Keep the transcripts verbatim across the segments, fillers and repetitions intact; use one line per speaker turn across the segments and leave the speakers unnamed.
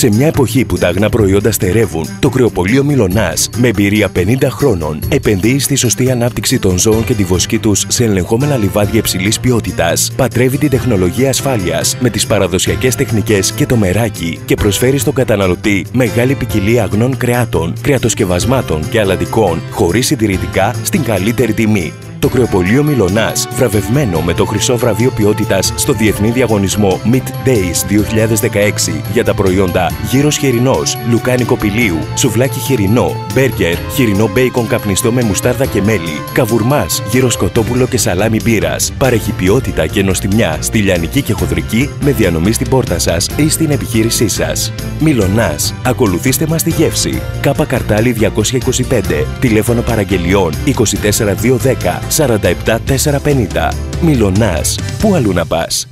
Σε μια εποχή που τα αγνά προϊόντα στερεύουν, το κρεοπωλείο Μιλωνάς, με εμπειρία πενήντα χρόνων, επενδύει στη σωστή ανάπτυξη των ζώων και τη βοσκή τους σε ελεγχόμενα λιβάδια υψηλής ποιότητας, πατρεύει την τεχνολογία ασφάλειας με τις παραδοσιακές τεχνικές και το μεράκι και προσφέρει στον καταναλωτή μεγάλη ποικιλία αγνών κρεάτων, κρεατοσκευασμάτων και αλατικών, χωρίς συντηρητικά, στην καλύτερη τιμή. Το κρεοπωλείο Μιλωνάς, βραβευμένο με το χρυσό βραβείο ποιότητας στο Διεθνή Διαγωνισμό Meat Days δύο χιλιάδες δεκαέξι για τα προϊόντα γύρος χοιρινός, λουκάνικο πηλίου, σουβλάκι χοιρινό, μπέργκερ, χοιρινό μπέικον καπνιστό με μουστάρδα και μέλι, καβουρμάς, γύρος κοτόπουλο και σαλάμι μπύρας. Παρέχει ποιότητα και νοστιμιά στη λιανική και χοδρική με διανομή στην πόρτα σας ή στην επιχείρησή σας. Μιλωνάς. Ακολουθήστε μας στη γεύση. Κάπα Καρτάλι διακόσια είκοσι πέντε, τηλέφωνο παραγγελιών είκοσι τέσσερα δύο δέκα σαράντα επτά τετρακόσια πενήντα. Μιλωνάς. Πού αλλού να πας.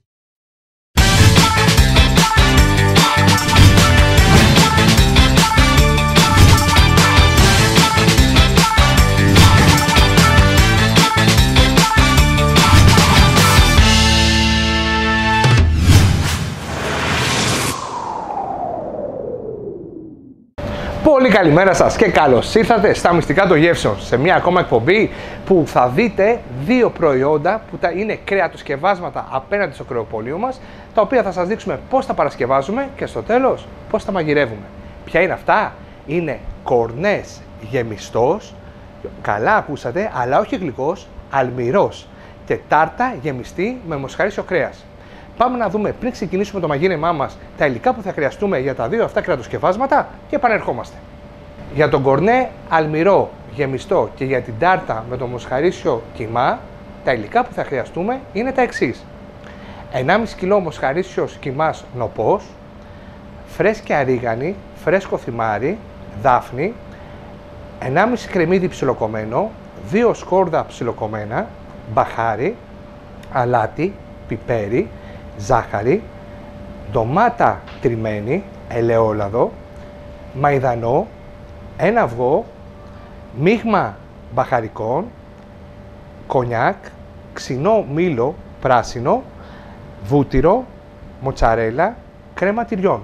Πολύ καλημέρα σας και καλώς ήρθατε στα Μυστικά των Γεύσεων, σε μια ακόμα εκπομπή που θα δείτε δύο προϊόντα που είναι κρεατοσκευάσματα απέναντι στο κρεοπωλείο μας, τα οποία θα σας δείξουμε πώς τα παρασκευάζουμε και στο τέλος πώς τα μαγειρεύουμε. Ποια είναι αυτά? Είναι κορνές γεμιστός, καλά ακούσατε, αλλά όχι γλυκός, αλμυρός, και τάρτα γεμιστή με μοσχαρίσιο κρέας. Πάμε να δούμε πριν ξεκινήσουμε το μαγείρεμά μας τα υλικά που θα χρειαστούμε για τα δύο αυτά κρεατοσκευάσματα και επανερχόμαστε. Για τον κορνέ αλμυρό γεμιστό και για την τάρτα με το μοσχαρίσιο κιμά, τα υλικά που θα χρειαστούμε είναι τα εξής. ενάμιση κιλό μοσχαρίσιος κιμάς νοπός, φρέσκια ρίγανη, φρέσκο θυμάρι, δάφνη, ενάμιση κρεμμύδι ψιλοκομμένο, δύο σκόρδα ψιλοκομμένα, μπαχάρι, αλάτι, πιπέρι, ζάχαρη, ντομάτα τριμμένη, ελαιόλαδο, μαϊδανό, ένα αυγό, μείγμα μπαχαρικών, κονιάκ, ξινό μήλο πράσινο, βούτυρο, μοτσαρέλα, κρέμα τυριών.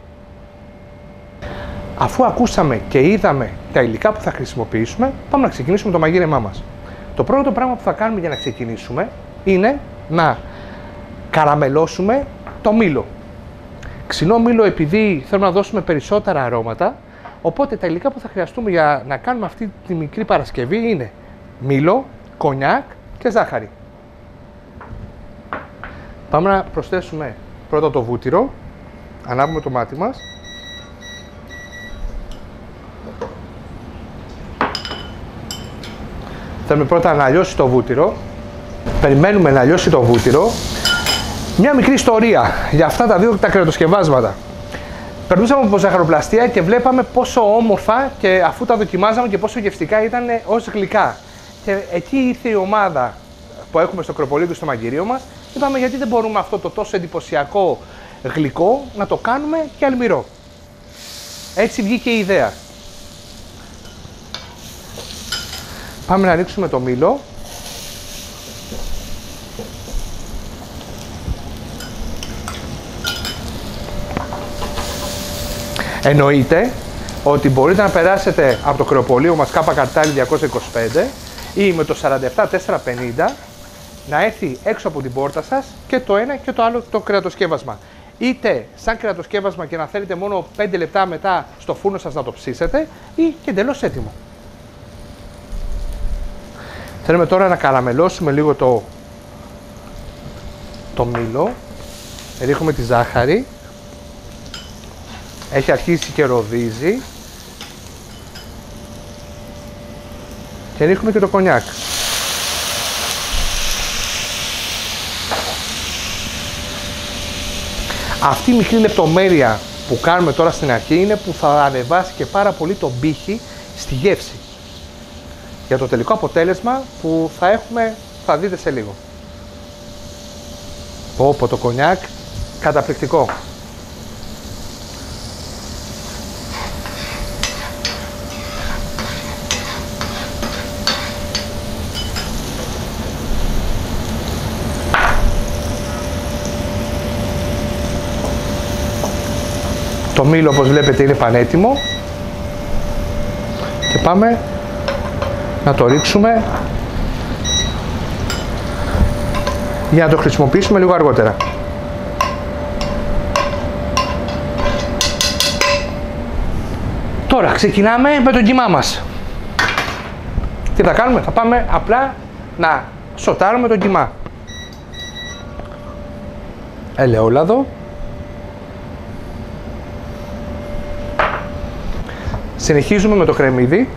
Αφού ακούσαμε και είδαμε τα υλικά που θα χρησιμοποιήσουμε, πάμε να ξεκινήσουμε το μαγείρεμά μας. Το πρώτο πράγμα που θα κάνουμε για να ξεκινήσουμε είναι να καραμελώσουμε το μήλο. Ξινό μήλο, επειδή θέλουμε να δώσουμε περισσότερα αρώματα, οπότε τα υλικά που θα χρειαστούμε για να κάνουμε αυτή τη μικρή παρασκευή είναι μήλο, κονιάκ και ζάχαρη. Πάμε να προσθέσουμε πρώτα το βούτυρο, ανάβουμε το μάτι μας. Θέλουμε πρώτα να λιώσει το βούτυρο, περιμένουμε να λιώσει το βούτυρο. Μια μικρή ιστορία για αυτά τα δύο τα κρεατοσκευάσματα. Περνούσαμε από ζαχαροπλαστεία και βλέπαμε πόσο όμορφα και αφού τα δοκιμάζαμε και πόσο γευστικά ήταν ως γλυκά. Και εκεί ήρθε η ομάδα που έχουμε στο κρεοπωλείο και στο μαγειρίο μας. Είπαμε γιατί δεν μπορούμε αυτό το τόσο εντυπωσιακό γλυκό να το κάνουμε και αλμυρό. Έτσι βγήκε η ιδέα. Πάμε να ρίξουμε το μήλο. Εννοείται ότι μπορείτε να περάσετε από το κρεοπωλείο μας Κάπα Καρτάλι διακόσια είκοσι πέντε ή με το σαράντα επτά τετρακόσια πενήντα να έρθει έξω από την πόρτα σας και το ένα και το άλλο το κρεατοσκεύασμα. Είτε σαν κρεατοσκεύασμα και να θέλετε μόνο πέντε λεπτά μετά στο φούρνο σας να το ψήσετε, ή και εντελώς έτοιμο. Θέλουμε τώρα να καραμελώσουμε λίγο το, το μήλο. Ρίχνουμε τη ζάχαρη. Έχει αρχίσει και ροδίζει. Και ρίχνουμε και το κονιάκ. Αυτή η μικρή λεπτομέρεια που κάνουμε τώρα στην αρχή είναι που θα ανεβάσει και πάρα πολύ τον πύχη στη γεύση. Για το τελικό αποτέλεσμα που θα έχουμε, θα δείτε σε λίγο. Πω πω, το κονιάκ καταπληκτικό. Το μήλο, όπως βλέπετε, είναι πανέτοιμο και πάμε να το ρίξουμε για να το χρησιμοποιήσουμε λίγο αργότερα. Τώρα ξεκινάμε με τον κιμά μας. Τι θα κάνουμε? Θα πάμε απλά να σοτάρουμε τον κιμά. Ελαιόλαδο. Συνεχίζουμε με το κρεμμύδι.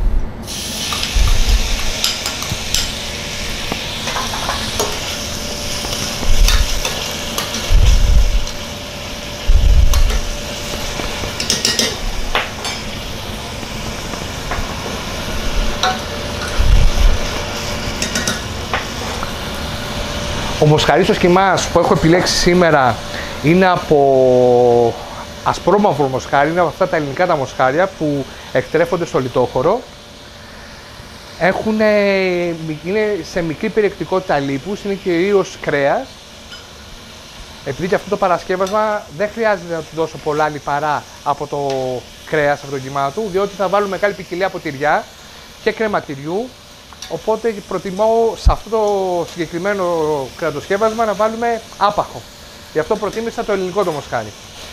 Ο μοσχαρίσιος κιμάς που έχω επιλέξει σήμερα είναι από ασπρόμαυρο μοσχάρι, είναι από αυτά τα ελληνικά τα μοσχάρια που εκτρέφονται στο λιτόχωρο. Έχουν, είναι σε μικρή περιεκτικότητα λίπους, είναι κυρίως κρέας. Επειδή και αυτό το παρασκεύασμα δεν χρειάζεται να του δώσω πολλά λιπαρά από το κρέας, από το κιμά του, διότι θα βάλουμε μεγάλη ποικιλία από τυριά και κρεματιριού. Οπότε προτιμώ σε αυτό το συγκεκριμένο κρεατοσκεύασμα να βάλουμε άπαχο. Γι' αυτό προτίμησα το ελληνικό το μοσχάρι.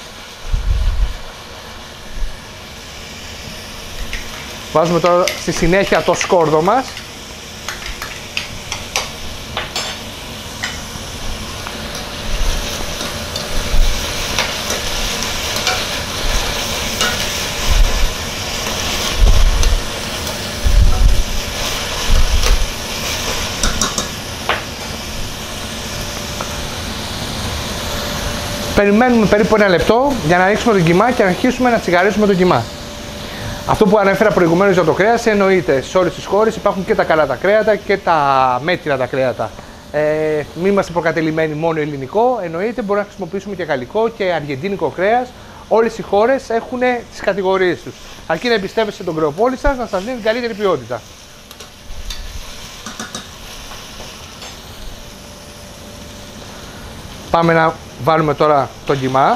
Βάζουμε τώρα στη συνέχεια το σκόρδο μας. Περιμένουμε περίπου ένα λεπτό για να ρίξουμε τον κιμά και να αρχίσουμε να τσιγαρίσουμε τον κιμά. Αυτό που ανέφερα προηγουμένως για το κρέας εννοείται. Σε όλες τις χώρες υπάρχουν και τα καλά τα κρέατα και τα μέτρια τα κρέατα. Ε, μην είμαστε προκατελημένοι μόνο ελληνικό, εννοείται μπορούμε να χρησιμοποιήσουμε και γαλλικό και αργεντίνικο κρέας. Όλες οι χώρες έχουν τις κατηγορίες τους. Αρκεί να εμπιστεύεστε τον κρεοπόλη σας να σας δίνει την καλύτερη ποιότητα. Πάμε να βάλουμε τώρα τον κιμά.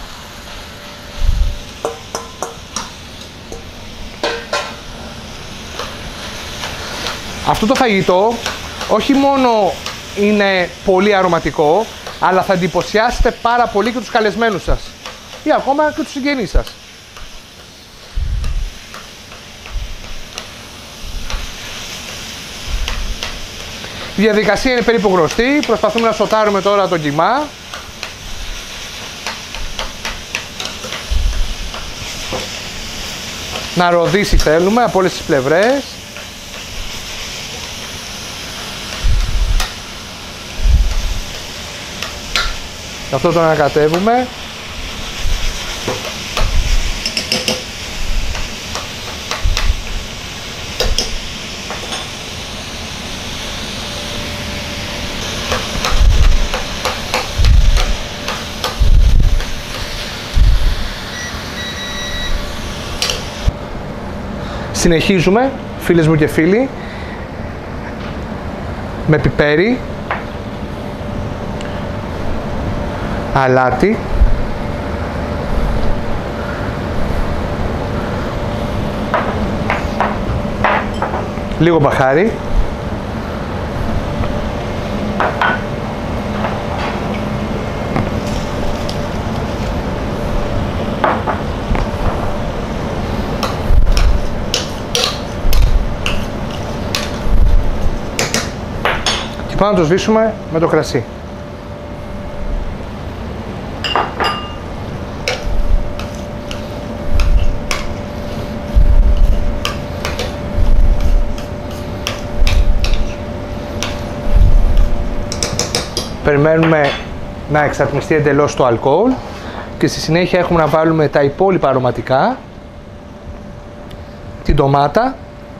Αυτό το φαγητό όχι μόνο είναι πολύ αρωματικό, αλλά θα εντυπωσιάσετε πάρα πολύ και τους καλεσμένους σας ή ακόμα και τους συγγενείς σας. Η διαδικασία είναι περίπου γνωστή. Προσπαθούμε να σοτάρουμε τώρα τον κιμά. Να ροδίσει θέλουμε από όλες τις πλευρές. Αυτό το ανακατεύουμε. Συνεχίζουμε, φίλες μου και φίλοι, με πιπέρι, αλάτι, λίγο μπαχάρι, και πάμε να το σβήσουμε με το κρασί. Περιμένουμε να εξατμιστεί εντελώς το αλκοόλ και στη συνέχεια έχουμε να βάλουμε τα υπόλοιπα αρωματικά, την ντομάτα,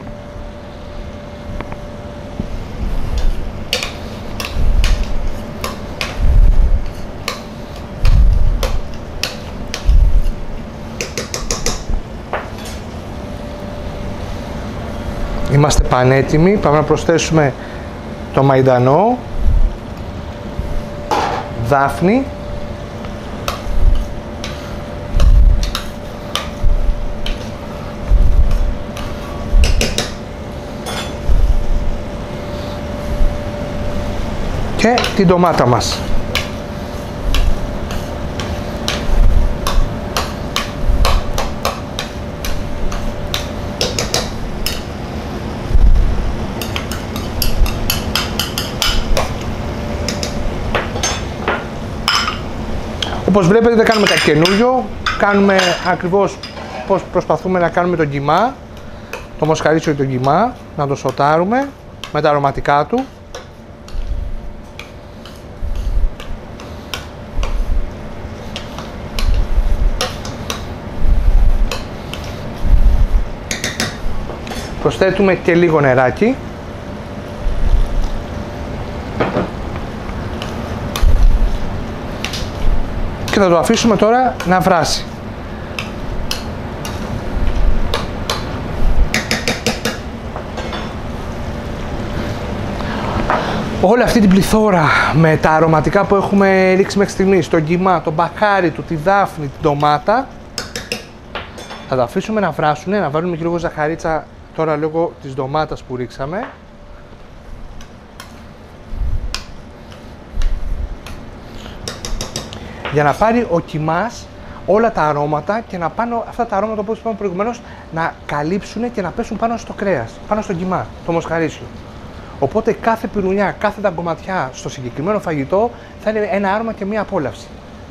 είμαστε πανέτοιμοι, πάμε να προσθέσουμε το μαϊντανό, δάφνη, και την ντομάτα μας. Όπως βλέπετε δεν κάνουμε κάτι καινούριο, κάνουμε ακριβώς πώς προσπαθούμε να κάνουμε τον κιμά, το μοσχαρίσιο και τον κιμά, να το σοτάρουμε με τα αρωματικά του. Προσθέτουμε και λίγο νεράκι. Και θα το αφήσουμε τώρα να βράσει. Όλη αυτή την πληθώρα με τα αρωματικά που έχουμε ρίξει μέχρι στιγμής, τον κιμά, τον μπαχάρι του, τη δάφνη, την ντομάτα, θα τα αφήσουμε να βράσουν, να βάλουμε και λίγο ζαχαρίτσα τώρα λόγω της ντομάτας που ρίξαμε. Για να πάρει ο κιμάς όλα τα αρώματα και να πάνε αυτά τα αρώματα όπως είπαμε προηγουμένως να καλύψουν και να πέσουν πάνω στο κρέας, πάνω στο κιμά, το μοσχαρίσιο. Οπότε κάθε πυρουνιά, κάθε ταγκωματιά στο συγκεκριμένο φαγητό θα είναι ένα άρωμα και μία απόλαυση.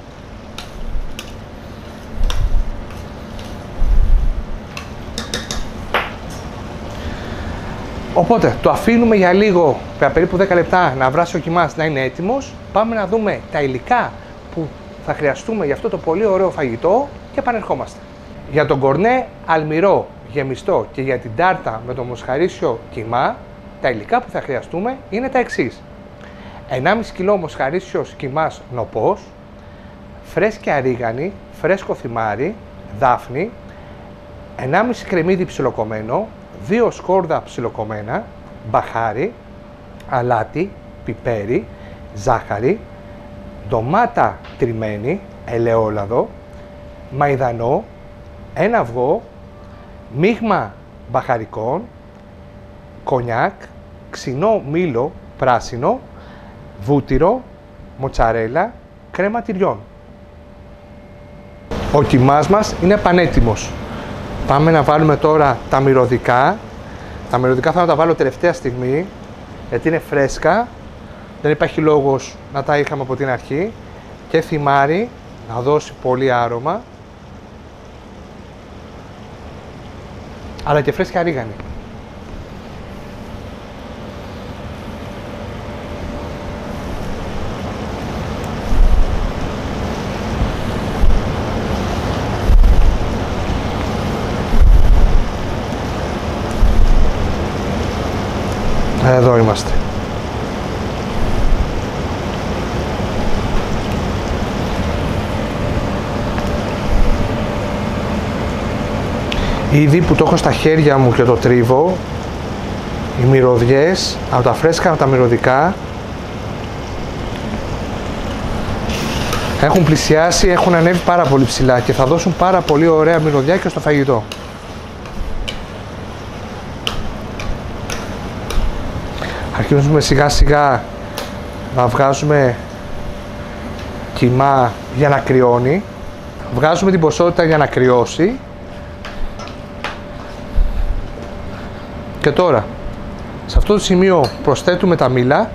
Οπότε το αφήνουμε για λίγο, περίπου δέκα λεπτά, να βράσει ο κιμάς, να είναι έτοιμος. Πάμε να δούμε τα υλικά που θα χρειαστούμε για αυτό το πολύ ωραίο φαγητό και επανερχόμαστε. Για τον κορνέ αλμυρό, γεμιστό και για την τάρτα με το μοσχαρίσιο κιμά, τα υλικά που θα χρειαστούμε είναι τα εξής. ενάμιση κιλό μοσχαρίσιος κιμάς νοπός, φρέσκια ρίγανη, φρέσκο θυμάρι, δάφνη, ενάμιση κρεμμύδι ψιλοκομμένο, δύο σκόρδα ψιλοκομμένα, μπαχάρι, αλάτι, πιπέρι, ζάχαρη, ντομάτα τριμμένη, ελαιόλαδο, μαϊδανό, ένα αυγό, μείγμα μπαχαρικών, κονιάκ, ξινό μήλο πράσινο, βούτυρο, μοτσαρέλα, κρέμα τυριών. Ο κιμάς μας είναι πανέτοιμος. Πάμε να βάλουμε τώρα τα μυρωδικά. Τα μυρωδικά θα τα βάλω τελευταία στιγμή, γιατί είναι φρέσκα. Δεν υπάρχει λόγος να τα είχαμε από την αρχή. Και θυμάρι, να δώσει πολύ άρωμα. Αλλά και φρέσκια ρίγανη. Εδώ είμαστε. Ήδη που το έχω στα χέρια μου και το τρίβω, οι μυρωδιές από τα φρέσκα, από τα μυρωδικά έχουν πλησιάσει, έχουν ανέβει πάρα πολύ ψηλά και θα δώσουν πάρα πολύ ωραία μυρωδιά και στο φαγητό. Αρχίζουμε σιγά σιγά να βγάζουμε κιμά για να κρυώνει. Βγάζουμε την ποσότητα για να κρυώσει. Και τώρα, σε αυτό το σημείο προσθέτουμε τα μήλα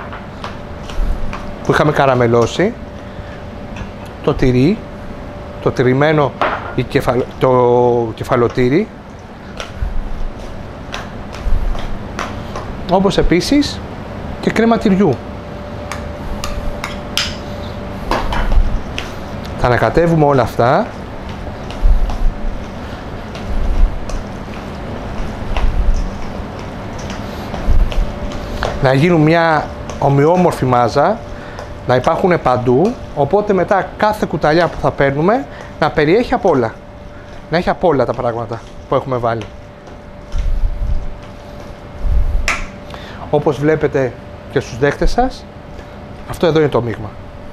που είχαμε καραμελώσει, το τυρί, το τυριμμένο το κεφαλοτήρι, όπως επίσης και κρέμα τυριού. Θα ανακατεύουμε όλα αυτά. Να γίνουν μια ομοιόμορφη μάζα, να υπάρχουν παντού, οπότε μετά κάθε κουταλιά που θα παίρνουμε να περιέχει απ' όλα. Να έχει απ' όλα τα πράγματα που έχουμε βάλει. Όπως βλέπετε και στους δέχτες σας, αυτό εδώ είναι το μείγμα.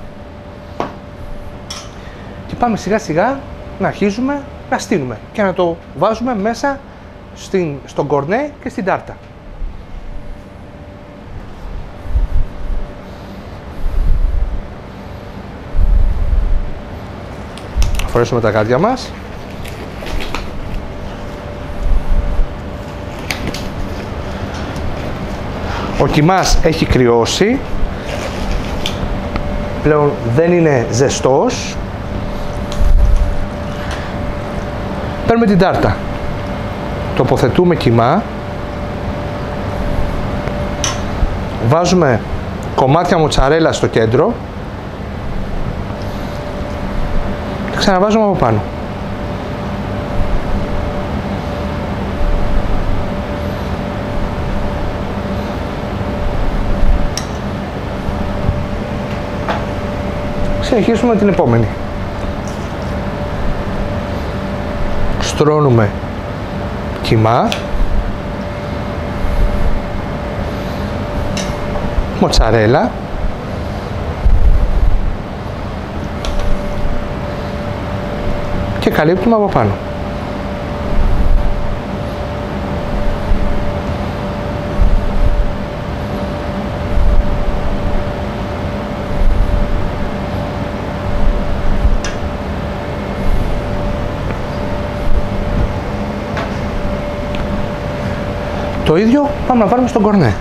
Και πάμε σιγά σιγά να αρχίζουμε να στείνουμε και να το βάζουμε μέσα στην, στον κορνέ και στην τάρτα. Φορέσουμε τα γάντια μας. Ο κιμάς έχει κρυώσει. Πλέον δεν είναι ζεστός. Παίρνουμε την τάρτα. Τοποθετούμε κιμά. Βάζουμε κομμάτια μοτσαρέλα στο κέντρο. Και ξαναβάζουμε από πάνω. Συνεχίσουμε την επόμενη. Στρώνουμε κιμά, μοτσαρέλα, και καλύπτουμε από πάνω. Το ίδιο πάμε να βάλουμε στον κορνέ.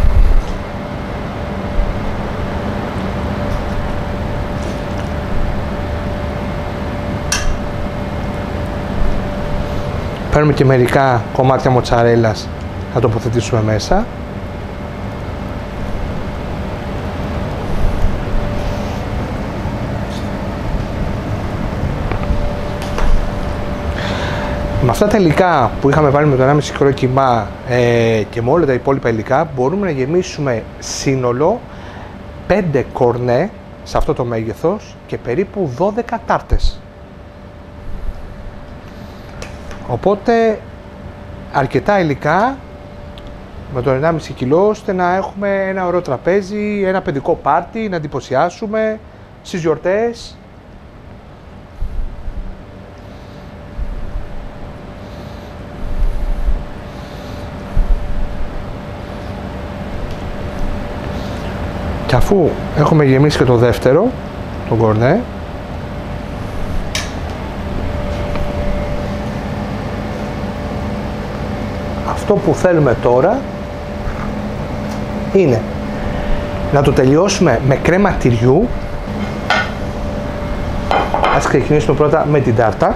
Παίρνουμε και μερικά κομμάτια μοτσαρέλας να τοποθετήσουμε μέσα. Με αυτά τα υλικά που είχαμε βάλει με το ενάμιση κιλό κιμά ε, και με όλα τα υπόλοιπα υλικά μπορούμε να γεμίσουμε σύνολο πέντε κορνέ σε αυτό το μέγεθος και περίπου δώδεκα τάρτες. Οπότε αρκετά υλικά με το ενάμιση κιλό ώστε να έχουμε ένα ωραίο τραπέζι, ένα παιδικό πάρτι, να εντυπωσιάσουμε στις γιορτές. Και αφού έχουμε γεμίσει και το δεύτερο, τον κορνέ, αυτό που θέλουμε τώρα είναι να το τελειώσουμε με κρέμα τυριού. Ας ξεκινήσουμε πρώτα με την τάρτα.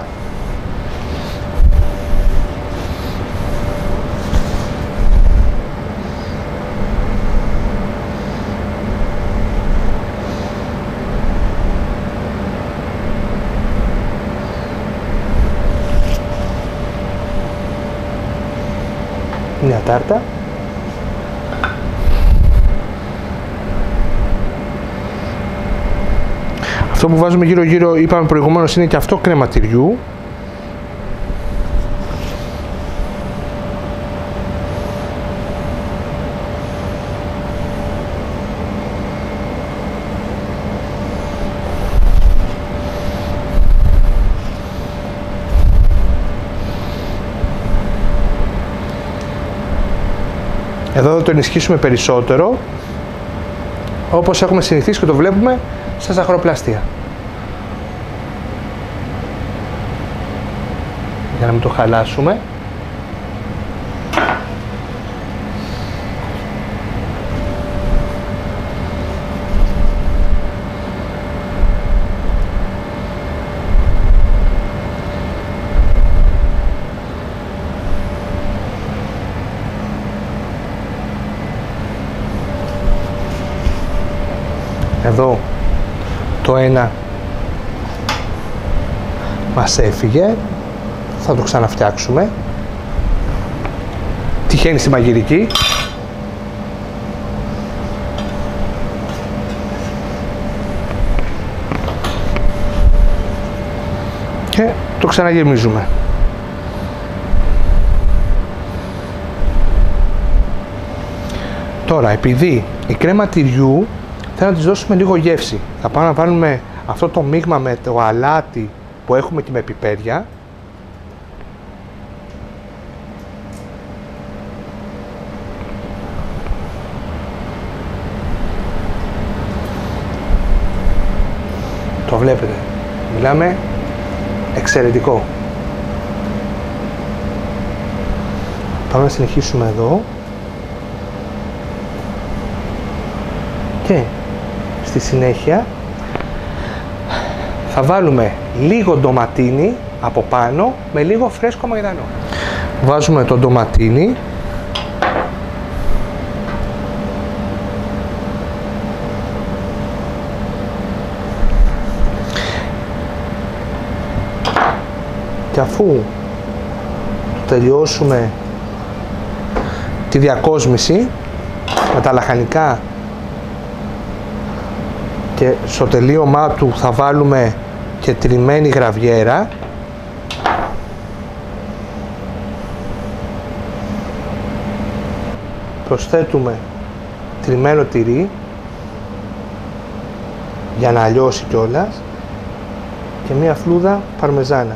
Μια τάρτα. Αυτό που βάζουμε γύρω γύρω, είπαμε προηγουμένως, είναι και αυτό κρέμα τυριού. Εδώ θα το ενισχύσουμε περισσότερο, όπως έχουμε συνηθίσει και το βλέπουμε στα ζαχαροπλαστεία. Για να μην το χαλάσουμε. Εδώ το ένα μας έφυγε, θα το ξαναφτιάξουμε. Τυχαίνει στη μαγειρική. Και το ξαναγεμίζουμε. Τώρα, επειδή η κρέμα τυριού θέλω να της δώσουμε λίγο γεύση, θα πάμε να βάλουμε αυτό το μείγμα με το αλάτι που έχουμε και με πιπέρια. Το βλέπετε, μιλάμε Εξαιρετικό. Πάμε να συνεχίσουμε εδώ. Και στη συνέχεια θα βάλουμε λίγο ντοματίνι από πάνω με λίγο φρέσκο μαϊντανό. Βάζουμε το ντοματίνι. Και αφού τελειώσουμε τη διακόσμηση με τα λαχανικά και στο τελείωμά του θα βάλουμε και τριμμένη γραβιέρα, προσθέτουμε τριμμένο τυρί για να λιώσει κιόλας και μία φλούδα παρμεζάνα.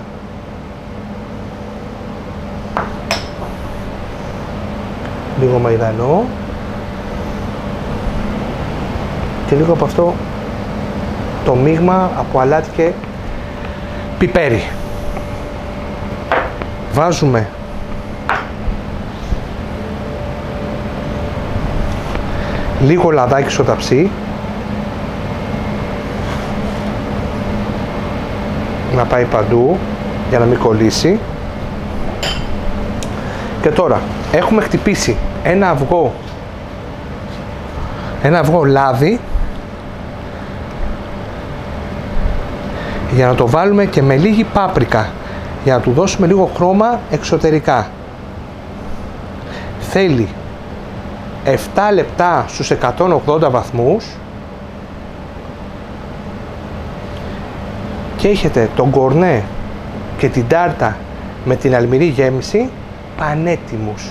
Λίγο μαϊδανό και λίγο από αυτό το μείγμα από αλάτι και πιπέρι. Βάζουμε λίγο λαδάκι στο ταψί να πάει παντού για να μην κολλήσει. Και τώρα έχουμε χτυπήσει ένα αυγό ένα αυγό λάδι για να το βάλουμε και με λίγη πάπρικα για να του δώσουμε λίγο χρώμα εξωτερικά. Θέλει επτά λεπτά στους εκατόν ογδόντα βαθμούς και έχετε τον κορνέ και την τάρτα με την αλμυρή γέμιση πανέτοιμους.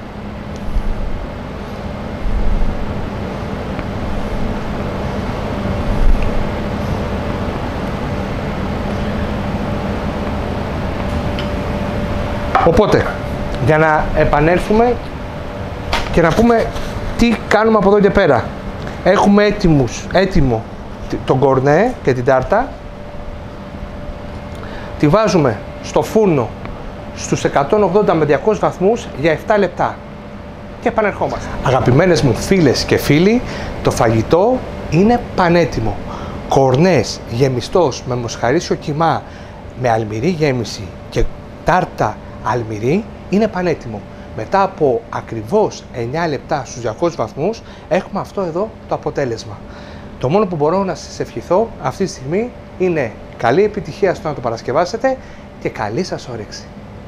Οπότε, για να επανέλθουμε και να πούμε τι κάνουμε από εδώ και πέρα. Έχουμε έτοιμους, έτοιμο τον κορνέ και την τάρτα. Τη βάζουμε στο φούρνο στους εκατόν ογδόντα με διακόσιους βαθμούς για επτά λεπτά και επανερχόμαστε. Αγαπημένες μου φίλες και φίλοι, το φαγητό είναι πανέτοιμο. Κορνές γεμιστός με μοσχαρίσιο κιμά με αλμυρή γέμιση και τάρτα αλμυρή είναι πανέτοιμο. Μετά από ακριβώς εννιά λεπτά στους διακόσιους βαθμούς έχουμε αυτό εδώ το αποτέλεσμα. Το μόνο που μπορώ να σας ευχηθώ αυτή τη στιγμή είναι καλή επιτυχία στο να το παρασκευάσετε και καλή σας όρεξη.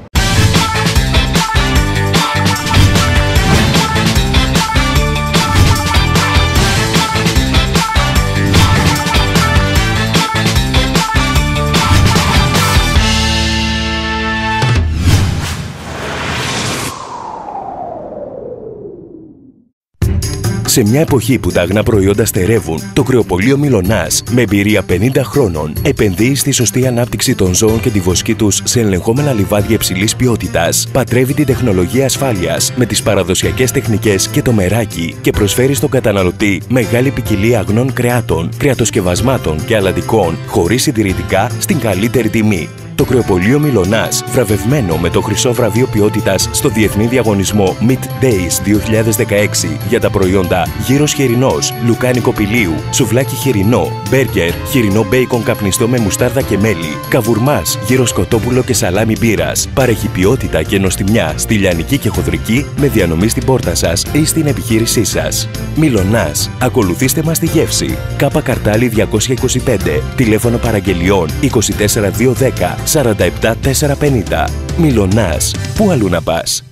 Σε μια εποχή που τα αγνά προϊόντα στερεύουν, το κρεοπωλείο Μιλωνάς, με εμπειρία πενήντα χρόνων, επενδύει στη σωστή ανάπτυξη των ζώων και τη βοσκή τους σε ελεγχόμενα λιβάδια υψηλής ποιότητας, πατρεύει την τεχνολογία ασφάλειας με τις παραδοσιακές τεχνικές και το μεράκι και προσφέρει στον καταναλωτή μεγάλη ποικιλία αγνών κρεάτων, κρεατοσκευασμάτων και αλατικών, χωρίς συντηρητικά, στην καλύτερη τιμή. Το κρεοπωλείο Μιλωνάς, βραβευμένο με το χρυσό βραβείο ποιότητας στο Διεθνή Διαγωνισμό Meat Days δύο χιλιάδες δεκαέξι για τα προϊόντα γύρος χοιρινός, λουκάνικο πηλίου, σουβλάκι χοιρινό, μπέργκερ, χοιρινό μπέικον καπνιστό με μουστάρδα και μέλι, καβουρμάς, γύρος κοτόπουλο και σαλάμι μπύρας. Παρέχει ποιότητα και νοστιμιά στη λιανική και χοντρική με διανομή στην πόρτα σας ή στην επιχείρησή σας. Μιλωνάς. Ακολουθήστε μας στη γεύση. Κάπα Καρτάλι διακόσια είκοσι πέντε, τηλέφωνο παραγγελιών είκοσι τέσσερα διακόσια δέκα σαράντα επτά τετρακόσια πενήντα. Μιλωνάς. Πού αλλού να πας.